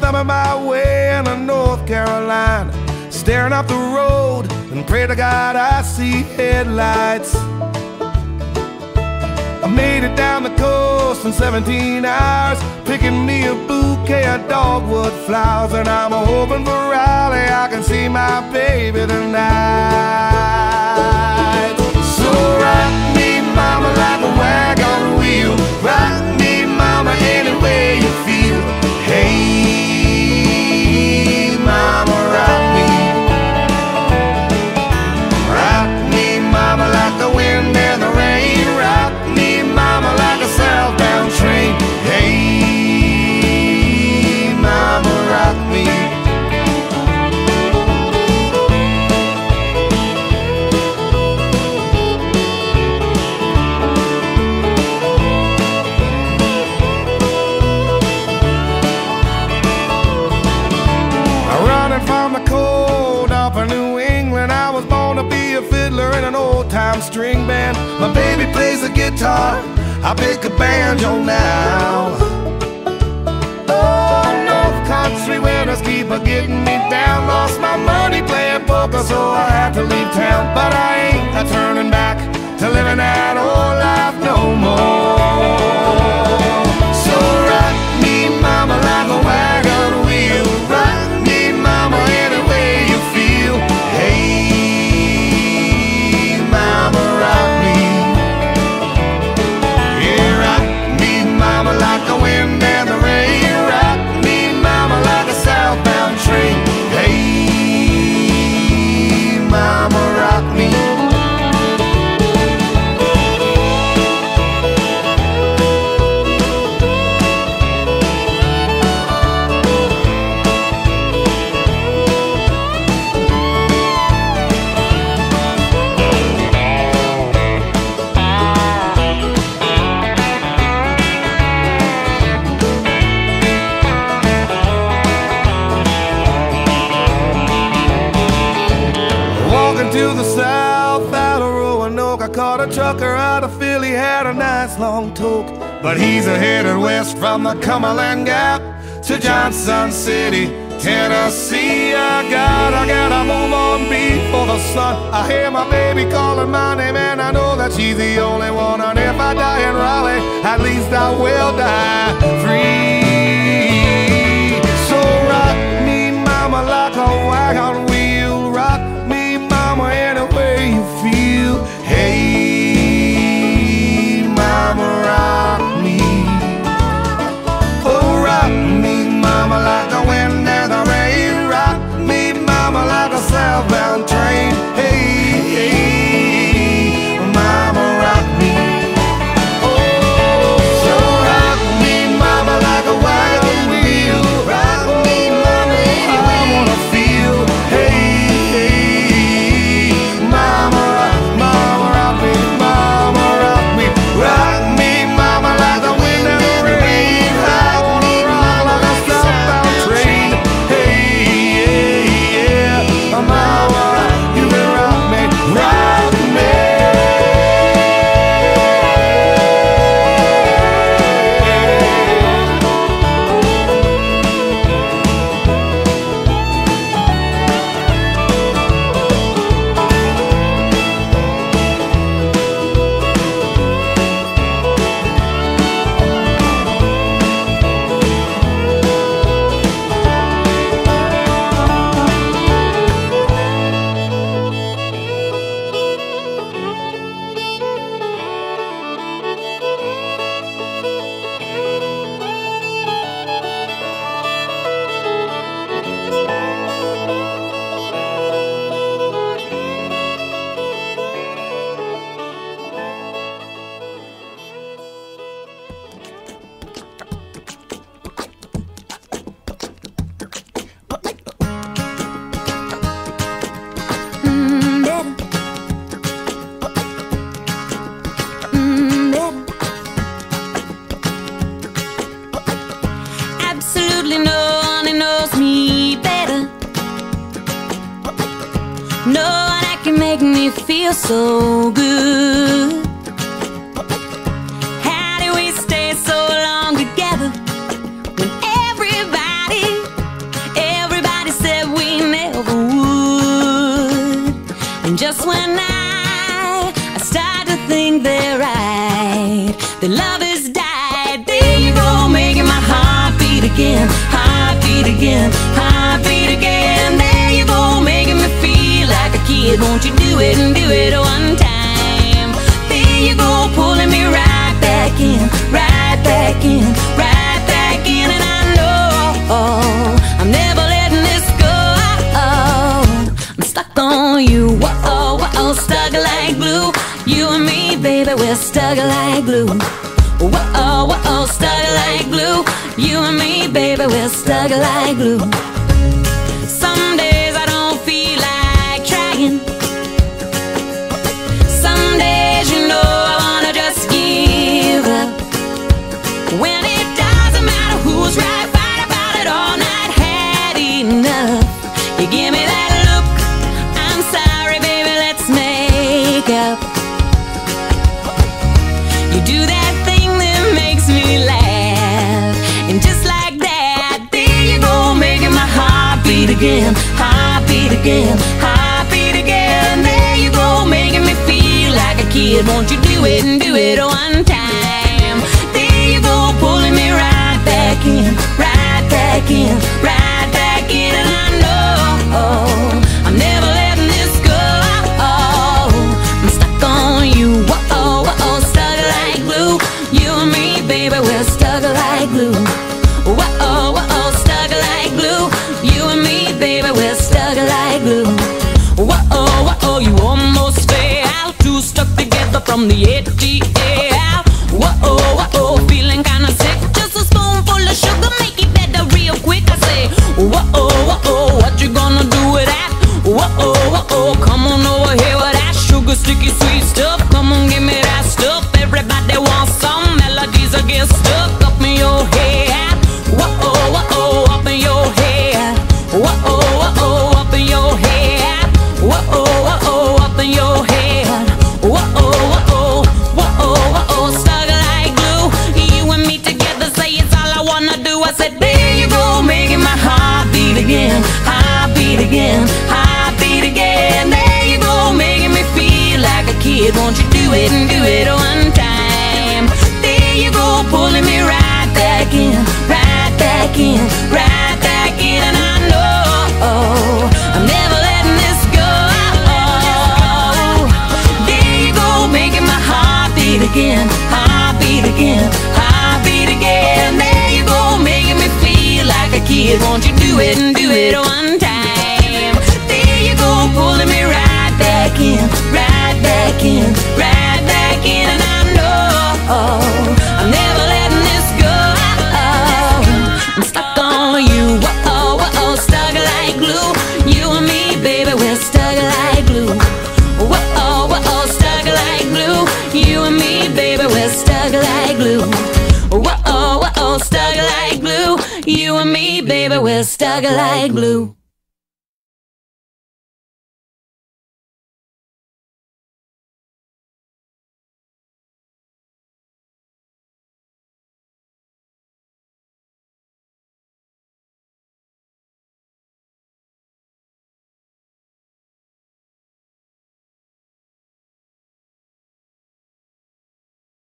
slumming my way into North Carolina, staring up the road and pray to God I see headlights. I made it down the coast in 17 hours, picking me a bouquet of dogwood flowers, and I'm hoping for Raleigh I can see my baby tonight. So rock me, mama, like a wagon wheel. Rock me, mama, any way you feel. Hey, mama, rock me. Rock me, mama, like the wind and the rain. Rock me, mama, like a southbound train. Hey, mama, rock me. From the cold off of New England, I was born to be a fiddler in an old-time string band. My baby plays the guitar, I pick a banjo now. Oh, North Country winters keep a getting me down. Lost my money playing poker, so I had to leave town. But I ain't a-turning back to living that old life no more. So rock me, mama, like a wagon wheel. Rock mama, any way you feel. Hey, mama, rock me. Yeah, rock me, mama, like the wind and the rain. Rock me, mama, like a southbound train. Hey, mama, rock me. To the south out of Roanoke, I caught a trucker out of Philly, had a nice long toke. But he's headed west from the Cumberland Gap to Johnson City, Tennessee. I gotta move on before the sun. I hear my baby calling my name, and I know that she's the only one. And if I die in Raleigh, at least I will die free. So rock me, mama, like a wagon wheel. Rock me, mama, any way you feel. Hey, mama, rock me. Oh, rock me, mama, like the wind and the rain. Rock me, mama, like a southbound train. Hey, hey, mama, rock me. Oh, so rock me, mama, like a wagon wheel. Rock me, mama, any way I wanna feel. Hey, mama, rock me, mama, rock me. Rock me, mama, like the wind and the rain. I wanna rock like a southbound train. Hey, yeah, mama, you can rock me, rock me. feel so good. How do we stay so long together when everybody think they're right. The love has died. There you go, making my heart beat again, heart beat again, heart beat again. There you go, making me feel like a kid. Won't you do it and do it one time? There you go, pulling me right back in, right back in, right back in. And I know I'm never letting this go. I'm stuck on you, whoa, whoa, stuck like glue. You and me, baby, we're stuck like glue. Whoa, whoa, stuck like glue. You and me, baby, we're stuck like glue. Some days I don't feel like trying. Some days, you know, I wanna just give up. When it doesn't matter who's right, fight about it all night, had enough. You give me that look, I'm sorry, baby, let's make up. You do that thing that makes me laugh, and just like that, there you go, making my heart beat again, heart beat again, heart beat again. There you go, making me feel like a kid. Won't you do it and do it one time? There you go, pulling me right back in, right back in, right back in. And I know I'm never letting this go. I'm stuck on you, whoa, whoa, stuck like glue. You and me, baby, we're stuck like glue. Whoa, whoa, stuck like glue. You and me, baby, we're stuck like glue. Whoa, whoa, you almost fell, two stuck together from the ATL. Whoa, whoa, feeling kinda sick. Just a spoonful of sugar, make it better real quick. I say, whoa, whoa, what you gonna do with that? Whoa, whoa, come on over here with that sugar, sticky, sweet stuff. Come on, give me that stuff. Everybody wants some melodies that get stuck up in your head. Whoa, whoa, up in your head. Whoa, whoa, up in your head. Whoa, whoa, up in your head. Whoa, whoa, whoa, stuck like glue. You and me together, say it's all I wanna do. I said, there you go, making my heart beat again, heart beat again, heart beat again. There you go, making me feel like a kid. Won't you do it and do it one time? There you go, pulling me right back in, right back in, right back in. And I know I'm never letting this go. There you go, making my heart beat again, heart beat again, heart beat again. There you go, making me feel like a kid. Won't you do it and do it one time? There you go, pulling me right back in, right back in, right back in. And I know I'm never letting this go. I'm stuck on you, whoa, whoa, stuck like glue. You and me, baby, we're stuck like glue. Whoa, whoa, stuck like glue. You and me, baby, we're stuck like glue. Whoa, whoa, stuck like glue. You and me, baby, we're stuck like glue.